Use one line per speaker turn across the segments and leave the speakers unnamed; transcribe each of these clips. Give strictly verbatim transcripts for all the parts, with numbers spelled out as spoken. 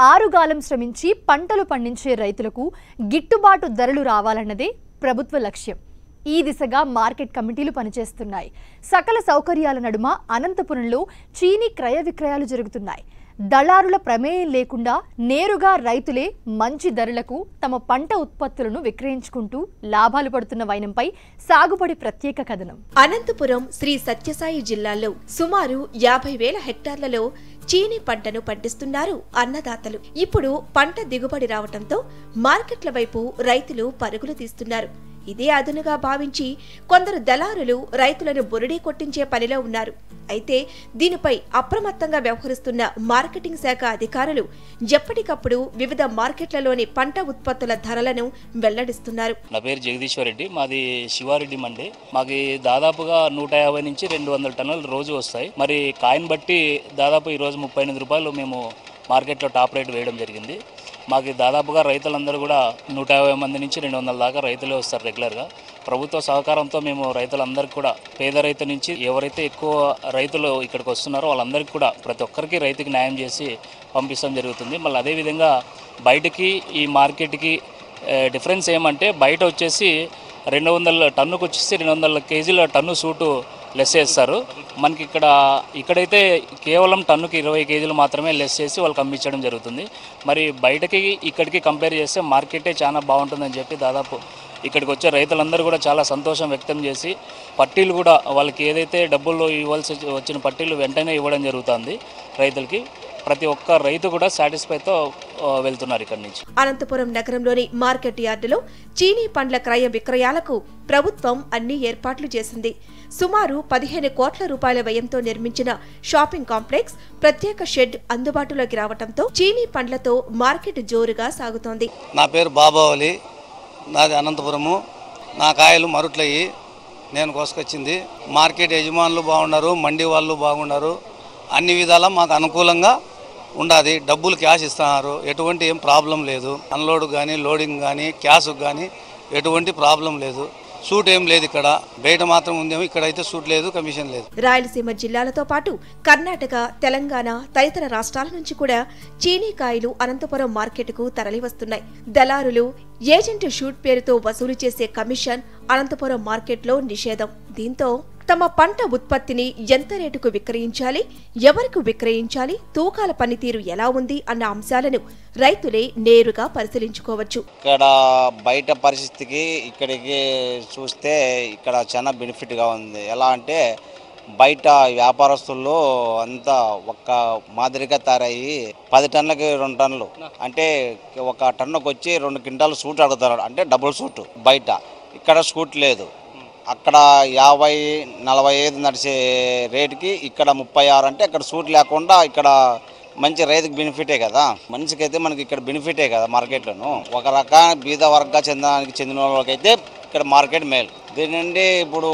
ఆరుగాలం శ్రమించి పంటలు పండించే రైతులకు గిట్టుబాటు ధరలు రావాలన్నదే ప్రభుత్వ లక్ష్యం. ఈ దిశగా మార్కెట్ కమిటీలు పనిచేస్తున్నాయి. సకల సౌకర్యాల నడుమ అనంతపురంలో చీనీ క్రయ విక్రయాలు జరుగుతున్నాయి. దళారుల ప్రమేయం లేకుండా నేరుగా రైతులే మంచి ధరలకు తమ పంట ఉత్పత్తులను విక్రయించుకుంటూ లాభాలు పడుతున్న వైనంపై సాగుబడి ప్రత్యేక కథనం.
అనంతపురం శ్రీ సత్యసాయి జిల్లాలో సుమారు యాభై వేల హెక్టార్లలో చీనీ పంటను పండిస్తున్నారు అన్నదాతలు. ఇప్పుడు పంట దిగుబడి రావడంతో మార్కెట్ల వైపు రైతులు పరుగులు తీస్తున్నారు. ఇదే అదునుగా భావించి కొందరు దళారులు రైతులను బురిడీ కొట్టించే పనిలో ఉన్నారు. అయితే దీనిపై అప్రమత్తంగా వ్యవహరిస్తున్న మార్కెటింగ్ శాఖ అధికారులు ఎప్పటికప్పుడు వివిధ మార్కెట్లలోని పంట ఉత్పత్తుల ధరలను వెల్లడిస్తున్నారు.
నా పేరు జగదీశ్వర్ రెడ్డి, మాది శివారెడ్డి మండి. మాకు దాదాపుగా నూట యాభై నుంచి రెండు వందల టన్నులు రోజు వస్తాయి. మరి కాయిన్ బట్టి దాదాపు ఈరోజు ముప్పై ఎనిమిది రూపాయలు మేము మార్కెట్లో టాప్ రేట్ వేయడం జరిగింది. మాకు దాదాపుగా రైతులందరూ కూడా నూట యాభై మంది నుంచి రెండు వందల దాకా రైతులే వస్తారు రెగ్యులర్గా. ప్రభుత్వ సహకారంతో మేము రైతులందరికీ కూడా, పేద రైతు నుంచి ఎవరైతే ఎక్కువ రైతులు ఇక్కడికి వస్తున్నారో వాళ్ళందరికీ కూడా ప్రతి ఒక్కరికి రైతుకి న్యాయం చేసి పంపించడం జరుగుతుంది. మళ్ళీ అదేవిధంగా బయటకి ఈ మార్కెట్కి డిఫరెన్స్ ఏమంటే, బయట వచ్చేసి రెండు వందల టన్నుకు వచ్చేసి రెండు వందల కేజీల టన్ను సూటు లెస్ చేస్తారు. మనకి ఇక్కడ ఇక్కడైతే కేవలం టన్నుకి ఇరవై కేజీలు మాత్రమే లెస్ చేసి వాళ్ళకి అమ్మించడం జరుగుతుంది. మరి బయటకి ఇక్కడికి కంపేర్ చేస్తే మార్కెటే చాలా బాగుంటుందని చెప్పి దాదాపు ఇక్కడికి వచ్చే రైతులందరూ కూడా చాలా సంతోషం వ్యక్తం చేసి పట్టీలు కూడా వాళ్ళకి ఏదైతే డబ్బులు ఇవ్వాల్సి వచ్చిన పట్టీలు వెంటనే ఇవ్వడం జరుగుతుంది రైతులకి. ప్రతి ఒక్క రైతు కూడా సాటిస్ఫైతో వెళ్తున్నారు ఇక్కడి నుంచి.
అనంతపురం నగరంలోని మార్కెట్ యార్డులో చీనీ పండ్ల క్రయ విక్రయాలకు ప్రభుత్వం అన్ని ఏర్పాట్లు చేసింది. సుమారు పదిహేను కోట్ల రూపాయల వ్యయంతో నిర్మించిన షాపింగ్ కాంప్లెక్స్, ప్రత్యేక షెడ్ అందుబాటులోకి రావడంతో చీనీ పండ్లతో మార్కెట్ జోరుగా సాగుతోంది.
నా పేరు బాబావలి, నాది అనంతపురము. నా కాయలు మరుట్లయ్యి నేను కోసుకొచ్చింది. మార్కెట్ యజమానులు బాగున్నారు, మండి వాళ్ళు బాగున్నారు. అన్ని విధాలా మాకు అనుకూలంగా ఉండాది. డబ్బులు క్యాష్ ఇస్తున్నారు, ఎటువంటి ఏం ప్రాబ్లం లేదు. అన్లోడ్ కానీ లోడింగ్ కానీ క్యాష్ కానీ ఎటువంటి ప్రాబ్లం లేదు. సూట్ ఏం లేదు ఇక్కడ, బయట మాత్రం ఉందేమో, ఇక్కడైతే సూట్ లేదు, కమిషన్ లేదు.
రాయలసీమ జిల్లాలతో పాటు కర్ణాటక, తెలంగాణ తదితర రాష్ట్రాల నుంచి కూడా చీనీకాయలు అనంతపురం మార్కెట్కు తరలివస్తున్నాయి. దళారులు, ఏజెంట్ షూట్ పేరుతో వసూలు చేసే కమిషన్ అనంతపురం మార్కెట్లో నిషేధం. దీంతో తమ పంట ఉత్పత్తిని ఎంత రేటుకు విక్రయించాలి, ఎవరికి విక్రయించాలి, తూకాల పనితీరు ఎలా ఉంది అన్న అంశాలను రైతులే నేరుగా పరిశీలించుకోవచ్చు.
ఇక్కడ బయట పరిస్థితికి ఇక్కడికి చూస్తే ఇక్కడ చాలా బెనిఫిట్గా ఉంది. ఎలా అంటే బయట వ్యాపారస్తుల్లో అంతా ఒక్క మాదిరిగా తయారయ్యి పది టన్నులకి రెండు టన్నులు అంటే ఒక టన్నుకు వచ్చి రెండు క్వింటాలు సూట్ అడుగుతున్నారు, అంటే డబుల్ సూట్. బయట ఇక్కడ సూట్ లేదు. అక్కడ యాభై నలభై ఐదు నడిచే రేటుకి ఇక్కడ ముప్పై ఆరు అంటే అక్కడ సూట్ లేకుండా ఇక్కడ మంచి రైతుకి బెనిఫిటే కదా. మనిషికి అయితే మనకి ఇక్కడ బెనిఫిటే కదా మార్కెట్లోను. ఒక రకాల బీద వర్గా చెందడానికి చెందిన వాళ్ళకైతే ఇక్కడ మార్కెట్ మేలు. దీని నుండి ఇప్పుడు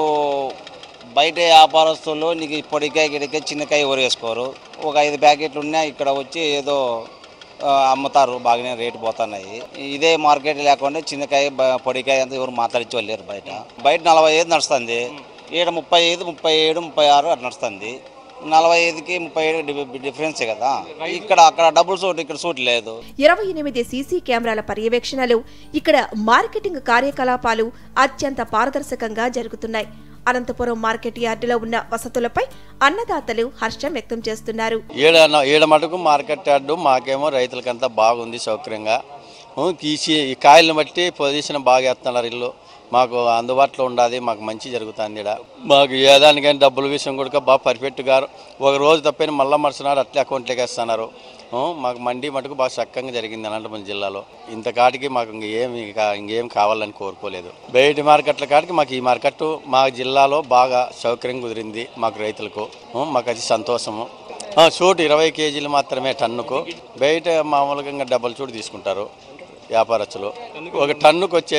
బయట వ్యాపారస్తులు నీకు పొడికాయ గిడికాయ చిన్నకాయ ఊరేసుకోరు. ఒక ఐదు ప్యాకెట్లు ఉన్నాయి, ఇక్కడ వచ్చి ఏదో అమ్ముతారు, బాగానే రేటు పోతున్నాయి. ఇదే మార్కెట్ లేకుండా చిన్నకాయ పొడికాయ అంతా ఎవరు మాట్లాడించి వెళ్ళారు. బయట బయట నలభై ఐదు నడుస్తుంది, ఈడ ముప్పై ఐదు ముప్పై ఏడు ముప్పై ఆరు అట్లా నడుస్తుంది. నలభై ఐదుకి ముప్పై ఏడు డిఫరెన్సే కదా. ఇక్కడ అక్కడ డబుల్ సూట్, ఇక్కడ సూట్ లేదు.
ఇరవై ఎనిమిది సీసీ కెమెరాల పర్యవేక్షణలు, ఇక్కడ మార్కెటింగ్ కార్యకలాపాలు అత్యంత పారదర్శకంగా జరుగుతున్నాయి. అనంతపురం మార్కెట్ యార్డులో ఉన్న వసతులపై అన్నదాతలు హర్షం వ్యక్తం చేస్తున్నారు.
ఏడ ఏడ మటుకు మార్కెట్ యార్డు మాకేమో రైతులకంతా బాగుంది, సౌకర్యంగా. ఈ కాయలను బట్టి పొజిషన్ బాగా వేస్తున్నారు. ఇల్లు మాకు అందుబాటులో ఉండాలి, మాకు మంచి జరుగుతుంది. ఇక్కడ మాకు ఏదానికైనా డబ్బుల విషయం కూడా బాగా పర్ఫెక్ట్గా ఒక రోజు తప్పని మళ్ళా మరుసనాడు అట్లే అకౌంట్లోకి వేస్తున్నారు. మాకు మండి మటుకు బాగా చక్కగా జరిగింది అనంతపురం జిల్లాలో. ఇంత కాటికి మాకు ఇంకేం ఇంకేం కావాలని కోరుకోలేదు. బయట మార్కెట్ల కాటికి మాకు ఈ మార్కెట్ మా జిల్లాలో బాగా సౌకర్యం కుదిరింది మాకు రైతులకు. మాకు అది సంతోషము. సూట్ ఇరవై కేజీలు మాత్రమే టన్నుకు. బయట మామూలుగా డబల్ సూట్ తీసుకుంటారు వ్యాపారస్తులు. ఒక టన్నుకు వచ్చేసి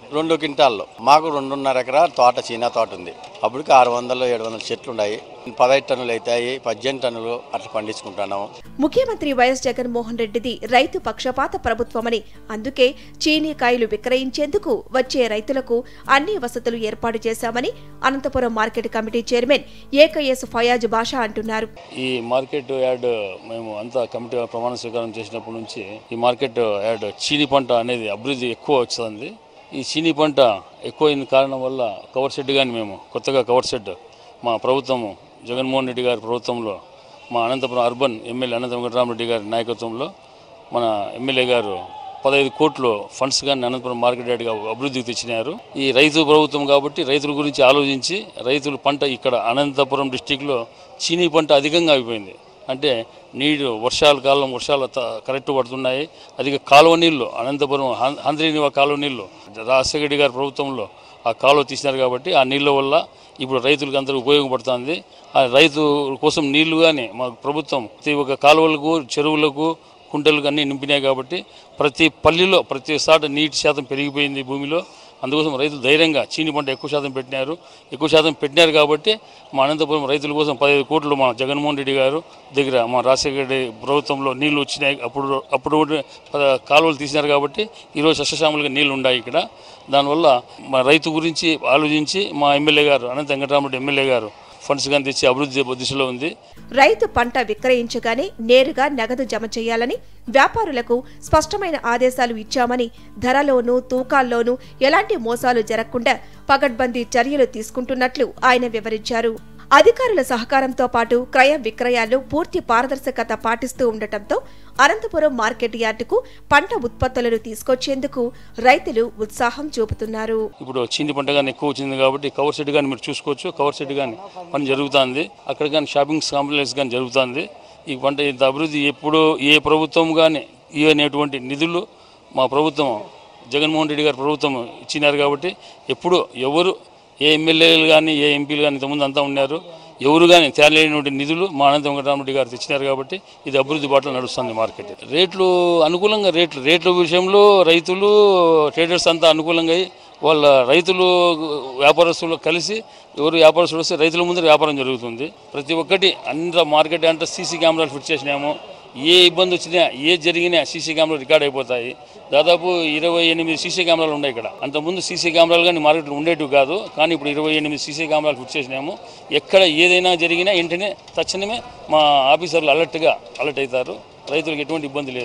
రెండు క్వింటాల్లో మాకు రెండున్నర ఎకరా తోట చీనా తోట ఉంది. అప్పటికి ఆరు వందలు ఏడు వందల చెట్లు ఉన్నాయి. పదహైదు టన్నులు అవుతాయి, పద్దెనిమిది టన్నులు అట్లా పండించుకుంటున్నాము.
ముఖ్యమంత్రి వైఎస్ జగన్మోహన్ రెడ్డిది రైతు పక్షపాత ప్రభుత్వమని, అందుకే చీనీకాయలు విక్రయించేందుకు వచ్చే రైతులకు అన్ని వసతులు ఏర్పాటు చేశామని అనంతపురం మార్కెట్ కమిటీ చైర్మన్ ఏకఎస్ ఫయాజ్ బాషా అంటున్నారు.
ఈ మార్కెట్ యార్డ్ మేము అంతా కమిటీ ప్రమాణ స్వీకారం చేసినప్పటి నుంచి ఈ మార్కెట్ యార్డ్ చీనీ పంట అనేది అభివృద్ధి ఎక్కువ వచ్చింది. ఈ చీనీ పంట ఎక్కువైన కారణం వల్ల కవర్ షెడ్ కానీ మేము కొత్తగా కవర్ షెడ్ మా ప్రభుత్వము జగన్మోహన్ రెడ్డి గారి ప్రభుత్వంలో మా అనంతపురం అర్బన్ ఎమ్మెల్యే అనంత వెంకటరామరెడ్డి గారి నాయకత్వంలో మన ఎమ్మెల్యే గారు పదహైదు కోట్లు ఫండ్స్ కానీ అనంతపురం మార్కెట్ యార్డ్గా అభివృద్ధికి తెచ్చినారు. ఈ రైతు ప్రభుత్వం కాబట్టి రైతుల గురించి ఆలోచించి రైతుల పంట ఇక్కడ అనంతపురం డిస్టిక్లో చీనీ పంట అధికంగా అయిపోయింది. అంటే నీరు వర్షాల కాలం వర్షాలు కరెక్ట్ పడుతున్నాయి. అధిక కాలువ నీళ్లు అనంతపురం హంద్రీనివా కాలువ నీళ్లు రాజశేఖర గారి ప్రభుత్వంలో ఆ కాలువ తీసినారు కాబట్టి ఆ నీళ్ళ వల్ల ఇప్పుడు రైతులకు అందరూ ఉపయోగపడుతుంది. ఆ రైతు కోసం నీళ్లు కానీ మా ప్రభుత్వం ప్రతి ఒక్క కాలువలకు చెరువులకు కుంటలకు అన్నీ నింపినాయి కాబట్టి ప్రతి పల్లిలో ప్రతి సాట నీటి శాతం పెరిగిపోయింది భూమిలో. అందుకోసం రైతులు ధైర్యంగా చీనీ పంట ఎక్కువ శాతం పెట్టినారు. ఎక్కువ శాతం పెట్టినారు కాబట్టి మా అనంతపురం రైతుల కోసం పదిహేను కోట్లు మా జగన్మోహన్ రెడ్డి గారు దగ్గర మా రాజశేఖర రెడ్డి ప్రభుత్వంలో నీళ్లు వచ్చినాయి. అప్పుడు అప్పుడు కాలువలు తీసినారు కాబట్టి ఈరోజు సస్యశ్యామలుగా నీళ్లు ఉన్నాయి ఇక్కడ. దానివల్ల మా రైతు గురించి ఆలోచించి మా ఎమ్మెల్యే గారు అనంత వెంకటరామరెడ్డి ఎమ్మెల్యే గారు ఫండ్స్ కానీ తెచ్చి అభివృద్ధి దిశలో ఉంది.
రైతు పంట విక్రయించగానే నేరుగా నగదు జమ చేయాలని వ్యాపారులకు స్పష్టమైన ఆదేశాలు ఇచ్చామని, ధరలోనూ తూకాల్లోనూ ఎలాంటి మోసాలు జరగకుండా పకడ్బందీ చర్యలు తీసుకుంటున్నట్లు ఆయన వివరించారు. అధికారుల సహకారంతో పాటు క్రయ విక్రయాల్లో పూర్తి పారదర్శకత పాటిస్తూ ఉండటంతో అనంతపురం మార్కెట్ యార్డుకు పంట ఉత్పత్తులను తీసుకొచ్చేందుకు రైతులు ఉత్సాహం చూపుతున్నారు.
ఇప్పుడు చీనీ పంట కానీ ఎక్కువ వచ్చింది కాబట్టి కవర్ షెడ్ కానీ మీరు చూసుకోవచ్చు. కవర్ షెడ్ కానీ పని జరుగుతుంది. అక్కడ కానీ షాపింగ్ కాంప్లెక్స్ కానీ జరుగుతుంది. ఈ పంట ఇంత అభివృద్ధి ఎప్పుడు ఏ ప్రభుత్వం కానీ ఇవ్వనేటువంటి నిధులు మా ప్రభుత్వం జగన్మోహన్ రెడ్డి గారి ప్రభుత్వం ఇచ్చినారు కాబట్టి ఎప్పుడు ఎవరు ఏ ఎమ్మెల్యేలు కానీ ఏ ఎంపీలు కానీ ఇంతకుముందు అంతా ఉన్నారు. ఎవరు కానీ తేలేనటువంటి నిధులు మా అనంత వెంకటరామరెడ్డి గారు తెచ్చినారు కాబట్టి ఇది అభివృద్ధి బాటలో నడుస్తుంది. మార్కెట్ రేట్లు అనుకూలంగా రేట్లు రేట్ల విషయంలో రైతులు ట్రేడర్స్ అంతా అనుకూలంగా వాళ్ళ రైతులు వ్యాపారస్తులు కలిసి ఎవరు వ్యాపారస్తులు వస్తే రైతుల ముందు వ్యాపారం జరుగుతుంది. ప్రతి ఒక్కటి అంత మార్కెట్ అంటే సీసీ కెమెరాలు ఫిట్ చేసినాము. ఏ ఇబ్బంది వచ్చినా ఏ జరిగినా సీసీ కెమెరాలు రికార్డ్ అయిపోతాయి. దాదాపు ఇరవై ఎనిమిది సీసీ కెమెరాలు ఉన్నాయి ఇక్కడ. అంతకుముందు సీసీ కెమెరాలు కానీ మార్కెట్లో ఉండేటివి కాదు. కానీ ఇప్పుడు ఇరవై ఎనిమిది సీసీ కెమెరాలు ఫిట్ చేసినాము. ఎక్కడ ఏదైనా జరిగినా వెంటనే తక్షణమే మా ఆఫీసర్లు అలర్ట్గా అలర్ట్ అవుతారు. రైతులకు ఎటువంటి ఇబ్బంది లేదు.